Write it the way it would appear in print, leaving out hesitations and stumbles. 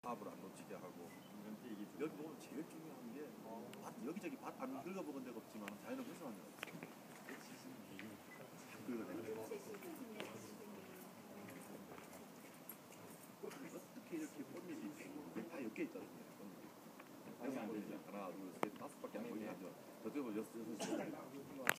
밥을 안 놓치게 하고. 여기 오늘 제일 중요한 게 여기저기 밭 안 긁어먹은 데가 없지만 자연을 훼손한 데가 없어. 어떻게 이렇게 꽃잎이 다 엮여 있거든요. 하나, 둘, 셋, 다섯 밖에 안 보이게 하죠. 저쪽은 여섯,